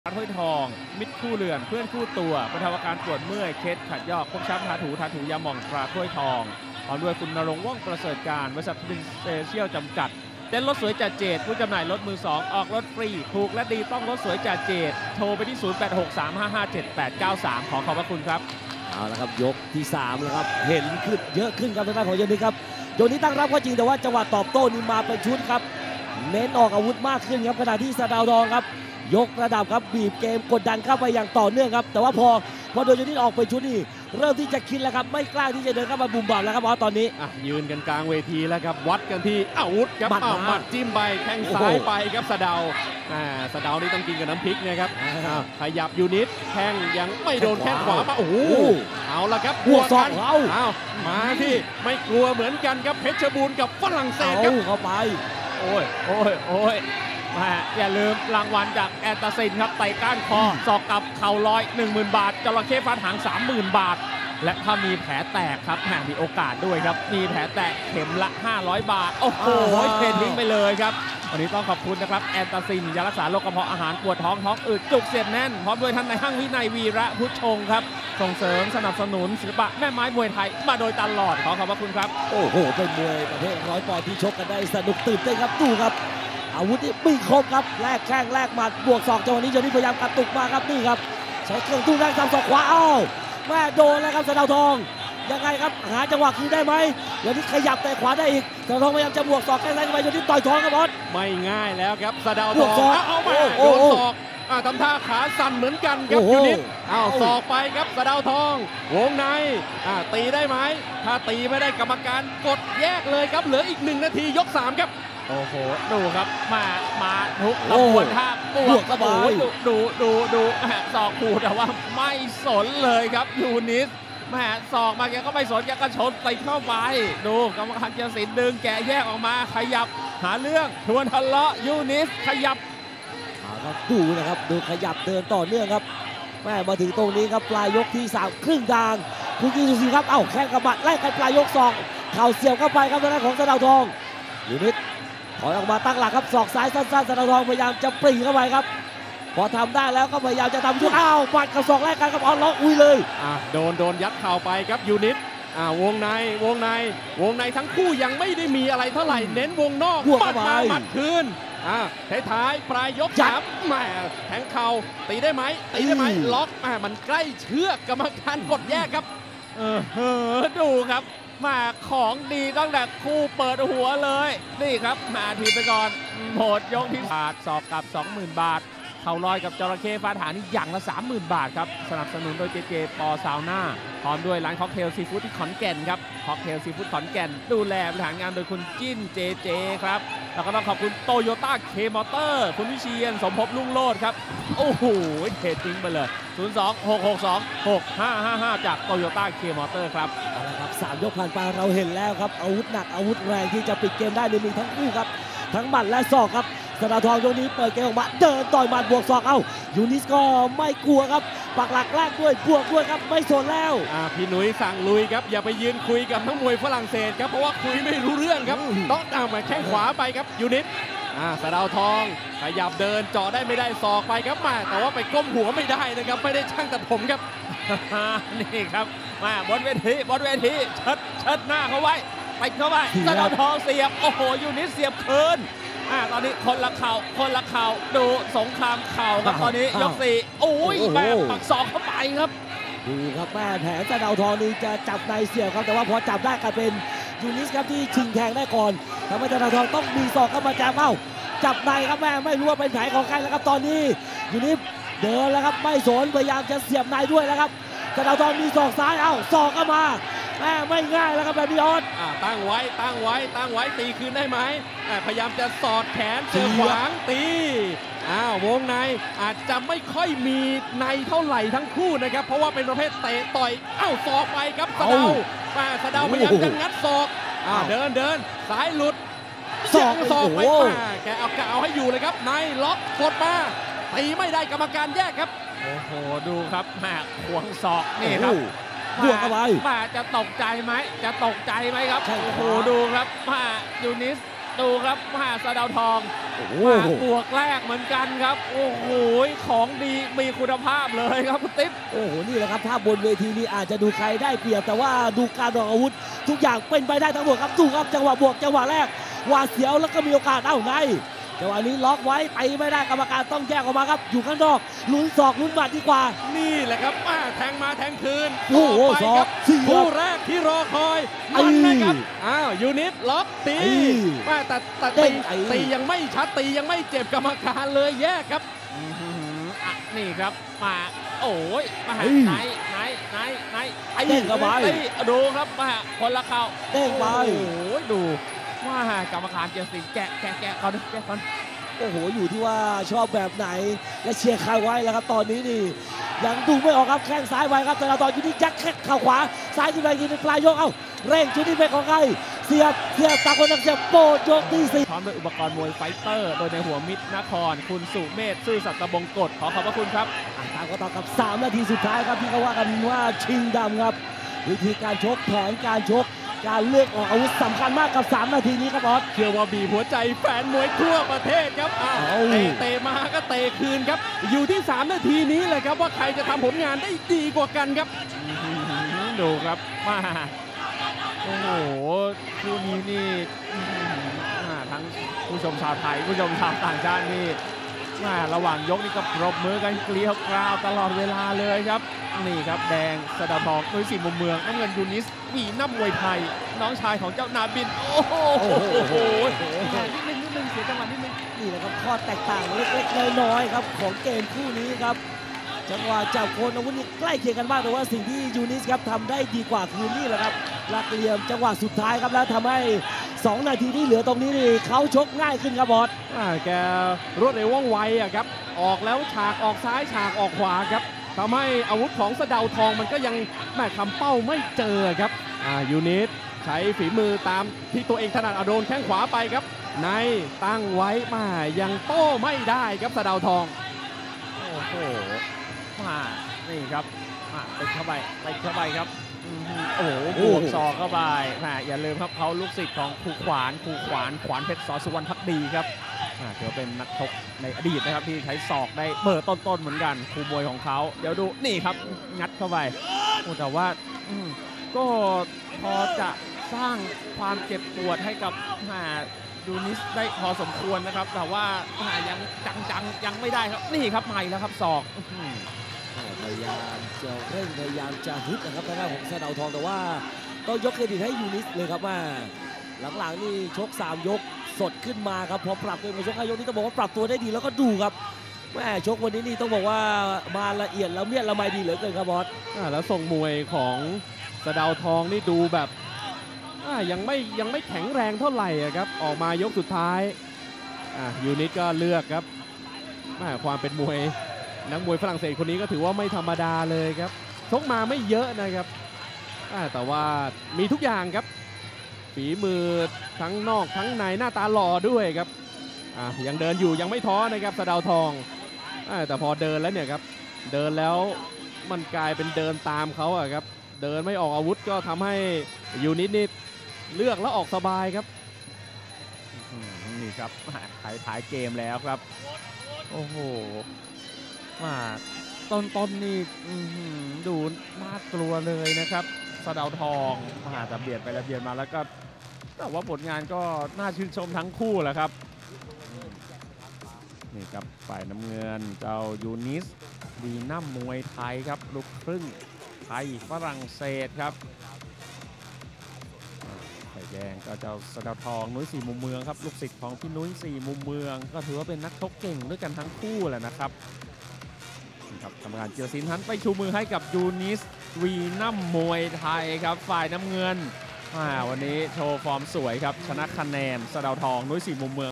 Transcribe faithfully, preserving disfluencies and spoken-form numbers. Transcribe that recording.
ถ้วยทองมิตรคู่เรือนเพื่อนคู่ตัวบรรเทาอาการปวดเมื่อยเคล็ดขัดยอกพกช้ำทาถูทาถูยาหม่องตราถ้วยทองพร้อมด้วยคุณณรงค์ว่องประเสริฐการบริษัททวินเซเชียลจำกัดเต้นรถสวยจ่าเจดผู้จำหน่ายรถมือสองออกรถฟรีถูกและดีต้องรถสวยจ่าเจดโทรไปที่ศูนย์ แปด หก สาม ห้า ห้า เจ็ด แปด เก้า สามขอขอบพระคุณครับเอาละครับยกที่สามแล้วครับเห็นขึ้นเยอะขึ้นครับทางด้านของยนิครับยกนี้ตั้งรับก็จริงแต่ว่าจังหวะตอบโต้นี่มาเป็นชุดครับเน้นออกอาวุธมากขึ้นครับขณะที่สะดาวทองครับยกระดับครับบีบเกมกดดันเข้าไปอย่างต่อเนื่องครับแต่ว่าพอพอโดนยนิออกไปชุดนี้เริ่มที่จะคิดแล้วครับไม่กล้าที่จะเดินเข้ามาบุ่มบ่ามแล้วครับเพราะตอนนี้ยืนกันกลางเวทีแล้วครับวัดกันที่อาวุธครับหมัดจิ้มไปแข้งซ้ายไปครับสะเดาสะเดานี่ต้องกินกับน้ำพริกนะครับขยับยูนิตแข้งยังไม่โดนแข้งขวามาโอ้โหเอาละครับบวกสองเอาเอามาที่ไม่กลัวเหมือนกันครับเพชรบูรณ์กับฝรั่งเศสครับเข้าไปโอ้ยโอ้ยโอ้ยมาอย่าลืมรางวัลจากแอนตาซินครับไต่ก้านคอศอกกับเข่าลอย หนึ่งหมื่น บาทจระเข้ฟาดหาง สามหมื่น บาทและถ้ามีแผลแตกครับแหมมีโอกาสด้วยครับมีแผลแตกเข็มละห้าร้อยบาทโอ้โหเททิ้งไปเลยครับวันนี้ต้องขอบคุณนะครับแอนตาซินยารักษาโรคกระเพาะอาหารปวดท้องท้องอืดจุกเสียดแน่นพร้อมด้วยท่านนายห้างวินัยวีระพุทธชงครับส่งเสริมสนับสนุนศิลปะแม่ไม้มวยไทยมาโดยตลอดขอขอบพระคุณครับโอ้โหเป็นมวยประเภทร้อยปอนด์ที่ชกกันได้สนุกตื่นเต้นครับดูครับอาวุธนี่มีครบครับแลกแข้งแลกหมัดบวกศอกจังหวะนี้โยนี่พยายามกระตุกมาครับนี่ครับใช้เครื่องตู้แรงทำศอกขวาเอ้าแม่โดนแล้วครับสะเดาทองยังไงครับหาจังหวะคืนได้ไหมโยนี่ขยับแต่ขวาได้อีกสะเดาทองพยายามจะบวกศอกแข้งซ้ายเข้าไปโยนี่ต่อยท้องครับบอสไม่ง่ายแล้วครับสะเดาทองเอามาโดนศอกทำท่าขาสั่นเหมือนกันครับยูนิตเอาศอกไปครับสะเดาทองวงในตีได้ไหมถ้าตีไม่ได้กรรมการกดแยกเลยครับเหลืออีกหนึ่งนาทียกสามครับโอ้โหดูครับมามาทุกกระบวนท่าบวกกระบวนดูดูดูดูศอกขู่แต่ว่าไม่สนเลยครับยูนิสแม่ศอกมาแกก็ไม่สนแกก็ชนไปเข้าไปดูกรรมการเจสินดึงแกแยกออกมาขยับหาเรื่องชวนทะเลาะยูนิสขยับครับดูนะครับดูขยับเดินต่อเนื่องครับแม่มาถึงตรงนี้ครับปลายยกที่สามครึ่งทางคุณกินสุสีครับเอ้าแข้งกระบะไล่กันปลายยกสองเข่าเสียบเข้าไปครับทางด้านของสะเดาทองยูนิตถอยออกมาตั้งหลักครับศอกซ้ายสั้นๆสะเดาทองพยายามจะปรีเข้าไปครับพอทำได้แล้วก็พยายามจะทำชุดอ้าวปัดกับศอกแรกกันครับเอาล็อกอุ้ยเลยอ่าโดนโดนยัดเข่าไปครับยูนิตอ่าวงในวงในวงในทั้งคู่ยังไม่ได้มีอะไรเท่าไหร่เน้นวงนอกปัดมาหมัดคืนอ่าท้ายปลายยกสามแหมแทงเข่าตีได้ไหมตีได้ไหมล็อกแหมมันใกล้เชือกกรรมการกดแยกครับเออดูครับมาของดีตั้งแต่คู่เปิดหัวเลยนี่ครับมาทีไปก่อนโหดยกที่บาทสอบกับ สองหมื่น บาทเข่าลอยกับจระเข้ฟาดหางนี่อย่างละ สามหมื่น บาทครับสนับสนุนโดยเจเจปอซาวน่าพร้อมด้วยร้านค็อกเทลซีฟู้ดที่ขอนแก่นครับค็อกเทลซีฟู้ดขอนแก่นดูแลบริหารงานโดยคุณจิ้นเจเจครับแล้วก็ต้องขอบคุณโตโยต้าเคมอเตอร์คุณวิเชียนสมภพลุ่งโลดครับโอ้โหเททิ้งไปเลยศูนย์ สอง หก หก สอง หก ห้า ห้า ห้าจากโตโยต้าเคมอเตอร์ครับเอาละครับสามยกผ่านไปเราเห็นแล้วครับอาวุธหนักอาวุธแรงที่จะปิดเกมได้มีทั้งคู่ครับทั้งหมัดและศอกครับสะเดาทองยกนี้เปิดเกมออกมาเดินต่อยหมัดบวกศอกเอ้ายูนิสก็ไม่กลัวครับปักหลักแรกด้วยบวกด้วยครับไม่สนแล้วอ่าพี่หนุ่ยสั่งลุยครับอย่าไปยืนคุยกับนักมวยฝรั่งเศสครับเพราะว่าคุยไม่รู้เรื่องครับต้องเอามาแข้งขวาไปครับยูนิสอ่าสะเดาทองขยับเดินเจาะได้ไม่ได้ศอกไปครับมาแต่ว่าไปก้มหัวไม่ได้นะครับไม่ได้ช่างตัดผมครับนี่ครับมาบนเวทีบนเวทีเชิดเชิดหน้าเขาไว้ไปเข้าไปสะเดาทองเสียบโอ้โหยูนิสเสียบคืนอ่าตอนนี้คนละเข่าคนละเข่าดูสงครามเข่าครับตอนนี้ยกสี่โอ้ยแบบปักศอกเข้าไปครับดูครับแม่แผนสะเดาทองนี่จะจับในเสียบครับแต่ว่าพอจับได้กลายเป็นยูนิสครับที่ชิงแทงได้ก่อนทำให้สะเดาทองต้องมีศอกเข้ามาจับเอ้าจับในครับแม่ไม่รู้ว่าเป็นแผนของใครแล้วครับตอนนี้ยูนิสเดินแล้วครับไม่สนพยายามจะเสียบในด้วยแล้วครับสะเดาทองมีศอกซ้ายเอ้าศอกเข้ามาแม่ไม่ง่ายแล้วครับแบบนี้ออสตั้งไว้ตั้งไว้ตั้งไว้ตีคืนได้ไหมพยายามจะสอดแขนเจอขวางตีอ้าววงในอาจจะไม่ค่อยมีในเท่าไหร่ทั้งคู่นะครับเพราะว่าเป็นประเภทเตะต่อยอ้าวศอกไปครับสะเดามาสะเดาพยายามจะงัดศอกอ้าวเดินเดินสายหลุดศอกศอกไปมาแกเอาแกเอาให้อยู่เลยครับในล็อกกดมาตีไม่ได้กรรมการแยกครับโอ้โหดูครับแม่ขวงศอกนี่ครับบวกเข้าไปมาจะตกใจไหมจะตกใจไหมครับโอ้โหดูครับมายูนิสดูครับมาสะเดาวทองโอ้โหมาบวกแรกเหมือนกันครับโอ้โหของดีมีคุณภาพเลยครับคุณติ๊บโอ้โหนี่แหละครับภาพบนเวทีนี้อาจจะดูใครได้เปรียบแต่ว่าดูการออกอาวุธ ทุกอย่างเป็นไปได้ทั้งหมดครับดูครับจังหวะบวกจังหวะแรกหวาดเสียวแล้วก็มีโอกาสเอ้าในจังหวะนี้ล็อกไว้ไปไม่ได้กรรมการต้องแยกออกมาครับอยู่ข้างนอกลุ้นศอกลุ้นหมัดดีกว่านี่แหละครับอ่าแทงมาแทงคืนโอ้โหต่ไปครับศอกเสียบคู่แรกที่รอคอยมันนะครับไอ้อ้าวยูนิตล็อกตีไอ้มาแต่แต่เด้ตีงไอ้ตียังไม่ชัดตียังไม่เจ็บกรรมการเลยแยกครับอื้อหืออ่ะนี่ครับมาโอ้ยมาหาเฮ้ยไหนไหนไหนไหนไอ้เด้งเข้าไปไอ้ดูครับมาคนละเข่าเด้งไปโอ้โหดูว่ากรรมการเจสิงแกะแกะแกะเขาดิแกะเขาดิโอ้โหอยู่ที่ว่าชอบแบบไหนและเชียร์ใครไว้แล้วครับตอนนี้นี่ยังดูไม่ออกครับแข้งซ้ายไว้ครับแต่ละตอนอยู่ที่ยักแข้งเข่าขวาซ้ายขึ้นไปยิงในปลายยกเอ้าเร่งชุดนี้เป็นของใครเสียบเสียบตาคนนักเสียบโปดยกที่สี่พร้อมด้วยอุปกรณ์มวยไฟเตอร์ โดยในหัวมิตรนคร คุณสุเมธซื่อสัตย์ตะบงกฎขอขอบพระคุณครับอ่ะตามก็ต่อกับสามนาทีสุดท้ายครับที่เขาว่ากันว่าชิงดำครับวิธีการชกแผนการชกการเลือกออกอาวุธสำคัญมากกับสามนาทีนี้ครับบอสเชื่อว่าบีบหัวใจแฟนมวยทั่วประเทศครับอ้าวเอาเตะเตะมาก็เตะคืนครับ อยู่ที่ สาม นาทีนี้เลยครับว่าใครจะทำผลงานได้ดีกว่ากันครับดูครับมาโอ้โหคู่นี้นี่อื้อหืออ่าทั้งผู้ชมชาวไทยผู้ชมชาวต่างชาตินี่มาระหว่างยกนี่ก็ปรบมือกันเกลียวกราวตลอดเวลาเลยครับนี่ครับแดงสะเดาวทองนุ้ยสีมุมเมืองน้ำเงินยูนิสวีน้ำมวยไทยน้องชายของเจ้านาบินโอ้โหโอ้โหแหม่นิดนึงนิดนึงเสียจังหวะนิดนึงนี่แหละครับข้อแตกต่างเล็กๆน้อยๆครับของเกมคู่นี้ครับจังหวะจับโคนอาวุธนี่ใกล้เคียงกันมากแต่ว่าสิ่งที่ยูนิสครับทำได้ดีกว่าคือนี่แหละครับหลักเหลี่ยมจังหวะสุดท้ายครับแล้วทำให้สองนาทีที่เหลือตรงนี้นี่เขาชกง่ายขึ้นครับบอสอ่าแกรวดเร็วว่องไวอะครับออกแล้วฉากออกซ้ายฉากออกขวาครับทำให้อาวุธของสะเดาวทองมันก็ยังแม่ทำเป้าไม่เจอครับอ่ายูนิตใช้ฝีมือตามที่ตัวเองถนัดเอาโดนแข้งขวาไปครับในตั้งไว้มายังโต้ไม่ได้ครับสะเดาวทองโอ้โหมานี่ครับมาติดเข้าไปติดเข้าไปครับอื้อหือโอ้โหบวกศอกเข้าไปแหมอย่าลืมครับเขาลูกศิษย์ของครูขวานครูขวานขวานเพชรสอสุวรรณพักดีครับอ่าถือว่าเป็นนักชกในอดีตนะครับที่ใช้ศอกได้เบอร์ต้นๆเหมือนกันครูมวยของเขาเดี๋ยวดูนี่ครับงัดเข้าไปโอ้แต่ว่าอืมก็พอจะสร้างความเจ็บปวดให้กับหาดูนิสได้พอสมควรนะครับแต่ว่าหายังจังๆยังไม่ได้ครับนี่ครับใหม่แล้วครับศอกอื้อหือพยายามจะเร่งพยายามจะฮึดนะครับทางด้านของสะเดาวทองแต่ว่าต้องยกเครดิตให้ยูนิสเลยครับว่าหลังๆนี่ชกสามยกสดขึ้นมาครับพอปรับตัวเองมาชกห้ายกนี้ต้องบอกว่าปรับตัวได้ดีแล้วก็ดูครับแม่ชกวันนี้นี่ต้องบอกว่ามาละเอียดละเมียดละไมดีเหลือเกินครับบอสอ่าแล้วทรงมวยของสะเดาวทองนี่ดูแบบอ่ายังไม่ยังไม่แข็งแรงเท่าไหร่อะครับออกมายกสุดท้ายอ่ายูนิตก็เลือกครับอ่าความเป็นมวยนักมวยฝรั่งเศสคนนี้ก็ถือว่าไม่ธรรมดาเลยครับชกมาไม่เยอะนะครับอ่าแต่ว่ามีทุกอย่างครับฝีมือทั้งนอกทั้งในหน้าตาหล่อด้วยครับอ่ายังเดินอยู่ยังไม่ท้อนะครับสะเดาวทองอ่าแต่พอเดินแล้วเนี่ยครับเดินแล้วมันกลายเป็นเดินตามเขาอะครับเดินไม่ออกอาวุธก็ทำให้ยูนิตนี่เลือกแล้วออกสบายครับอืมนี่ครับถ่ายถ่ายเกมแล้วครับ โอ้โหมาต้นต้นนี่อื้อหือดูน่ากลัวเลยนะครับสะเดาวทองมาแต่เบียดไปแล้วเบียดมาแล้วก็แต่ว่าผลงานก็น่าชื่นชมทั้งคู่แหละครับอืมนี่ครับฝ่ายน้ำเงินเจ้ายูนิสดีน้ำมวยไทยครับลูกครึ่งไทยฝรั่งเศสครับ ไข่แดงก็เจ้าสะเดาวทองนุ้ยสี่มุมเมืองครับลูกศิษย์ของพี่นุ้ยสี่มุมเมืองก็ถือว่าเป็นนักชกเก่งด้วยกันทั้งคู่แหละนะครับนี่ครับกรรมการเจียวซินทันไปชูมือให้กับยูนิสวีนัมมวยไทยครับฝ่ายน้ำเงินอ่าวันนี้โชว์ฟอร์มสวยครับชนะคะแนนสะเดาวทองนุ้ยสี่มุมเมือง